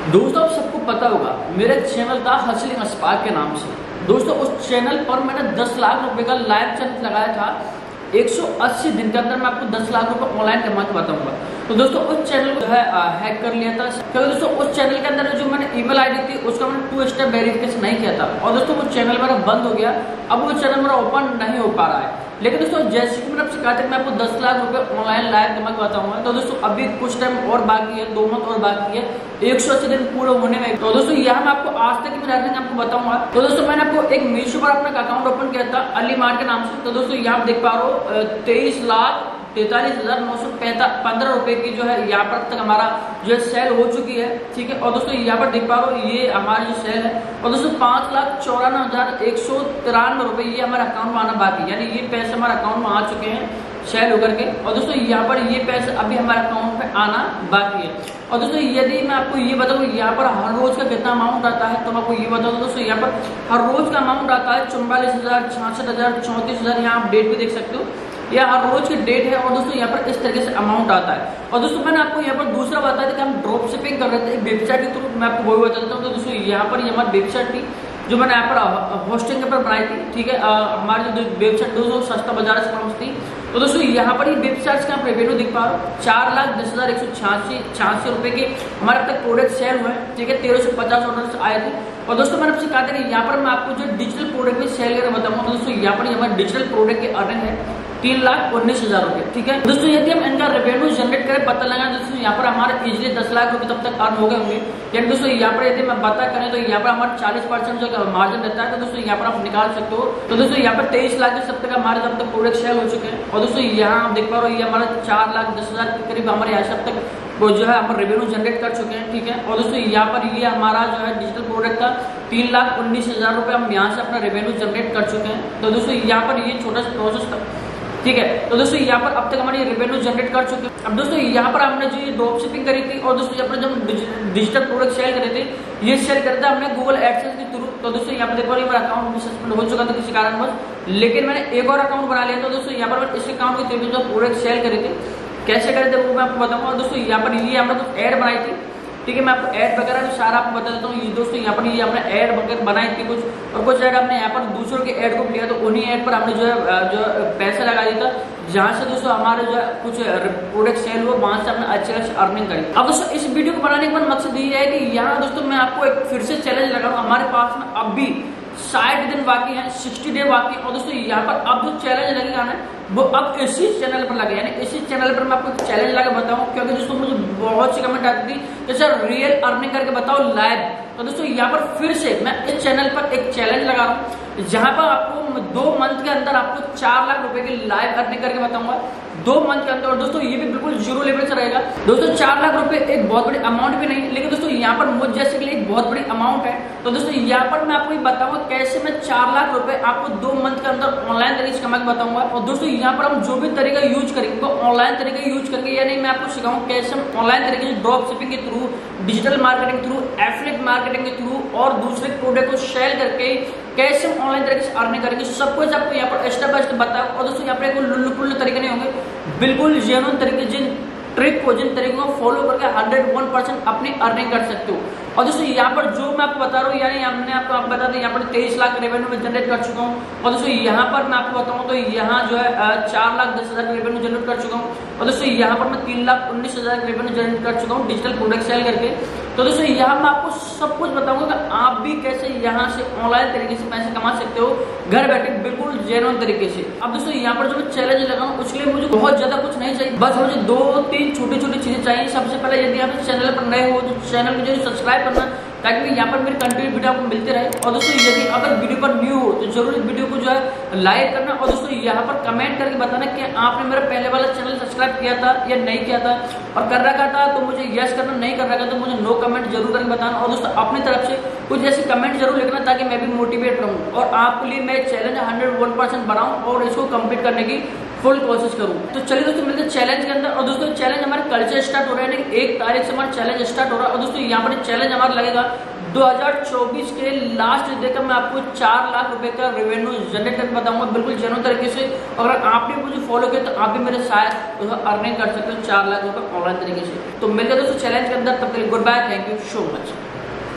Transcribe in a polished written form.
दोस्तों आप सबको पता होगा मेरा चैनल था हसलिंग अस्पाक के नाम से। दोस्तों उस चैनल पर मैंने 10 लाख रुपए का लाइव चैलेंज लगाया था। 180 दिन के अंदर मैं आपको 10 लाख रुपए ऑनलाइन कमा के बताऊंगा। तो दोस्तों उस चैनल को जो है हैक कर लिया था, क्योंकि दोस्तों उस चैनल के अंदर जो मैंने ईमेल आईडी थी उसका मैंने 2 स्टेप वेरिफिकेशन नहीं किया था और दोस्तों वो चैनल मेरा बंद हो गया। अब वो चैनल मेरा ओपन नहीं हो पा रहा है। लेकिन दोस्तों जैसे कि मैंने आपसे कहा था कि मैं आपको 10 लाख रुपए ऑनलाइन लाइव कमा के बताऊंगा। तो दोस्तों अभी कुछ टाइम और बाकी है, 2 मंथ और बाकी है 180 दिन पूरे होने में। तो दोस्तों यहाँ मैं आपको आज तक की मेरी अर्निंग आपको बताऊंगा। तो दोस्तों मैंने आपको एक मीशो पर अपना अकाउंट ओपन किया था अली मार्ट के नाम से। तो दोस्तों यहाँ देख पा रहे हो 23,43,915 रुपए की जो है यहाँ पर तक हमारा जो है सेल हो चुकी है। ठीक है, और दोस्तों यहाँ पर देख पा रहे हो ये हमारी जो सेल है। और दोस्तों 5,94,193 रुपए ये हमारे अकाउंट में आना बाकी, यानी ये पैसे हमारे अकाउंट में आ चुके हैं सेल होकर के। और दोस्तों यहाँ पर ये पैसे अभी हमारे अकाउंट में आना बाकी है। और दोस्तों यदि मैं आपको ये बताऊँ यहाँ पर हर रोज का कितना अमाउंट आता है, तो मैं आपको ये बताऊँ दोस्तों यहाँ पर हर रोज का अमाउंट आता है 44,000, 66,000, 34,000। यहाँ आप डेट भी देख सकते हो, यह हर रोज की डेट है। और दोस्तों यहाँ पर इस तरीके से अमाउंट आता है। और दोस्तों मैंने आपको यहाँ पर दूसरा बताया था कि हम ड्रॉप शिपिंग कर रहे थे वेबसाइट के थ्रू, मैं आपको वही बता देता हूँ। तो दोस्तों यहाँ पर ये हमारी वेबसाइट थी जो मैंने यहाँ पर होस्टिंग के पर बनाई थी। ठीक है, हमारी जो वेबसाइट दोस्तों सस्ता बाजार से पहुंच थी। तो दोस्तों यहाँ पर ये वेबसाइट का आप रेवेन्यू दिख पा रहे हो 4,10,186 रुपए के हमारे अब तक प्रोडक्ट सेल हुए हैं। ठीक है, 1350 ऑर्डर आए थे। और दोस्तों मैंने आपसे कहा था कि यहाँ पर मैं आपको जो डिजिटल प्रोडक्ट में सेल करके बताऊंगा। तो दोस्तों यहाँ पर हमारे डिजिटल प्रोडक्ट की अर्निंग है 3,19,000 रुपए। ठीक है, दोस्तों यदि हम इनका रेवेन्यू जनरेट करें पता लगा दोस्तों यहाँ पर हमारे इजिली 10 लाख रुपए तब तक अर्न हो गए होंगे। यानी दोस्तों यहाँ पर यदि मैं बात करें तो यहाँ पर हमारा 40% जो मार्जिन रहता है। तो दोस्तों यहाँ पर आप निकाल सकते हो। तो दोस्तों यहाँ पर 23 लाख के सब तक हमारे तब तक प्रोडक्ट सेल हो चुके हैं। और दोस्तों यहाँ आप देख पा रहे हो ये हमारा 4,10,000 के करीब हमारे यहाँ से अब तक वो जो है हम रेवेन्यू जनरेट कर चुके हैं। ठीक है, और दोस्तों यहाँ पर ये हमारा जो है डिजिटल प्रोडक्ट का 3,19,000 रुपए हम यहाँ से अपना रेवेन्यू जनरेट कर चुके हैं। तो दोस्तों यहाँ पर ये छोटा सा प्रोसेस था। ठीक है, तो दोस्तों यहाँ पर अब तक हमारी रेवेन्यू जनरेट कर चुके हैं। अब दोस्तों यहाँ पर हमने जो ये ड्रॉप शिपिंग करी थी और दोस्तों यहाँ पर जब डिजिटल प्रोडक्ट सेल करे थे, ये सेल करता हमने गूगल एडसेंस के थ्रू। तो दोस्तों यहाँ पर देखो मेरा अकाउंट सस्पेंड हो चुका था किसी कारणवश, लेकिन मैंने एक और अकाउंट बना लिया। तो दोस्तों यहाँ पर इस अकाउंट के थ्रू जो प्रोडक्ट सेल करे थे कैसे करे थे वो मैं आपको बताऊंगा। दोस्तों यहाँ पर ये हमने कुछ ऐड बनाई थी। ठीक है, मैं आपको ऐड वगैरह भी सारा आपको बता देता हूँ। ये दोस्तों यहाँ पर ये हमने ऐड वगैरह बनाई थी कुछ, और कुछ ऐड हमने यहाँ पर दूसरों के ऐड को लिया। तो उन्हीं ऐड पर हमने जो पैसा लगा दिया था, जहाँ से दोस्तों हमारे जो कुछ प्रोडक्ट सेल हुआ वहां से हमने अच्छे खासी अर्निंग करी। अब दोस्तों इस वीडियो को बनाने का मकसद ये है कि यहाँ दोस्तों मैं आपको एक फिर से चैलेंज लगाऊँ। हमारे पास में अब भी 60 दिन बाकी है, 60 डे बाकी है। और दोस्तों यहाँ पर अब जो चैलेंज लगेगा ना वो अब इसी चैनल पर लगे, यानी इसी चैनल पर मैं आपको चैलेंज लगा बताऊं। क्योंकि दोस्तों मुझे बहुत सी कमेंट आती थी कि सर रियल अर्निंग करके बताओ लाइव। तो दोस्तों यहाँ पर फिर से मैं इस चैनल पर एक चैलेंज लगा रहा हूँ, जहां पर आपको 2 मंथ के अंदर आपको 4 लाख रुपए की लाइव अर्निंग करके बताऊंगा 2 मंथ के अंदर। और दोस्तों ये भी बिल्कुल जीरो लेवल से रहेगा। दोस्तों 4 लाख रुपए एक बहुत बड़ी अमाउंट भी नहीं, लेकिन दोस्तों यहाँ पर मुझ जैसे के लिए एक बहुत बड़ी अमाउंट है। तो दोस्तों यहाँ पर मैं आपको बताऊंगा कैसे मैं 4 लाख रुपए आपको 2 मंथ के अंदर ऑनलाइन तरीके से कमा के बताऊंगा। और दोस्तों यहाँ पर हम जो भी तरीका यूज करेंगे वो ऑनलाइन तरीका यूज करके, यानी मैं आपको सिखाऊंगा कैसे हम ऑनलाइन तरीके से ड्रॉप शिपिंग के थ्रू, डिजिटल मार्केटिंग के थ्रू, एफिलिएट मार्केटिंग के थ्रू और दूसरे प्रोडक्ट को सेल करके कैसे हम ऑनलाइन तरीके से अर्निंग करेंगे। सब कुछ आपको यहाँ पर स्टेप बाय स्टेप बताया। और दोस्तों यहाँ पर लुल्लू पुल्लू तरीके नहीं होंगे, बिल्कुल जेन्युइन तरीके, जिन ट्रिक को, जिन तरीकों को फॉलो करके 101% अपनी अर्निंग कर सकते हो। और दोस्तों यहाँ पर जो मैं आपको बता रहा हूँ, यानी हमने आपको बता दें यहाँ पर 23 लाख रेवेन्यू में जनरेट कर चुका हूँ। और दोस्तों यहाँ पर मैं आपको बताऊँ तो यहाँ जो है 4,10,000 रेवेन्यू जनरेट कर चुका हूँ। और दोस्तों यहाँ पर मैं 3,19,000 रेवेन्यू जनरेट कर चुका हूँ डिजिटल प्रोडक्ट सेल करके। तो दोस्तों यहाँ मैं आपको सब कुछ बताऊंगा कि आप भी कैसे यहाँ से ऑनलाइन तरीके से पैसे कमा सकते हो घर बैठे, बिल्कुल जेन्युइन तरीके से। अब दोस्तों यहाँ पर जो मैं चैलेंज लगाऊं उसके लिए मुझे बहुत ज्यादा कुछ नहीं चाहिए, बस मुझे 2-3 छोटी-छोटी चीजें चाहिए। सबसे पहले यदि आप इस चैनल पर नए हो तो चैनल को जरूर सब्सक्राइब करना, ताकि यहाँ पर मेरे कंटिन्यू वीडियो आपको मिलते रहे। और दोस्तों यदि अगर वीडियो पर न्यू हो तो जरूर इस वीडियो को जो है लाइक करना। और दोस्तों यहाँ पर कमेंट करके बताना कि आपने मेरा पहले वाला चैनल सब्सक्राइब किया था या नहीं किया था, और कर रखा था तो मुझे यस करना, नहीं कर रखा तो मुझे नो कमेंट जरूर करके बताना। और दोस्तों अपनी तरफ से कुछ ऐसे कमेंट जरूर लिखना ताकि मैं भी मोटिवेट रहूँ और आपके लिए मैं चैलेंज 101% बनाऊँ और इसको कंप्लीट करने की फुल कोशिश करूँ। तो चलिए दोस्तों मिलते हैं चैलेंज के अंदर। और दोस्तों चैलेंज हमारे कल से स्टार्ट हो रहा है, 1 तारीख से हमारा चैलेंज स्टार्ट हो रहा है। और दोस्तों यहाँ पर चैलेंज हमारा लगेगा 2024 के लास्ट देकर मैं आपको 4 लाख रुपए का रेवेन्यू जनरेट करके बताऊंगा बिल्कुल जेन्युइन तरीके से। अगर आपने मुझे फॉलो किया तो आप भी मेरे साथ अर्निंग कर सकते हो 4 लाख रुपए ऑनलाइन तरीके से। तो मिलते हैं दोस्तों चैलेंज के अंदर, तब तक goodbye, thank you so much.